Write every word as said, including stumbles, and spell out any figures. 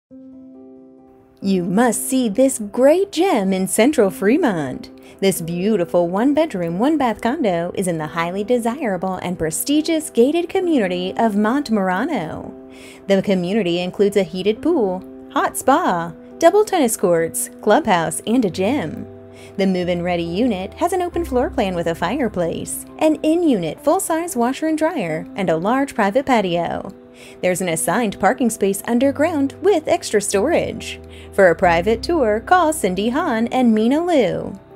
You must see this great gem in central Fremont. This beautiful one-bedroom, one-bath condo is in the highly desirable and prestigious gated community of Monte Merano. The community includes a heated pool, hot spa, double tennis courts, clubhouse, and a gym. The move-in ready unit has an open floor plan with a fireplace, an in-unit full-size washer and dryer, and a large private patio. There's an assigned parking space underground with extra storage. For a private tour, call Cindy Hahn and Mina Liu.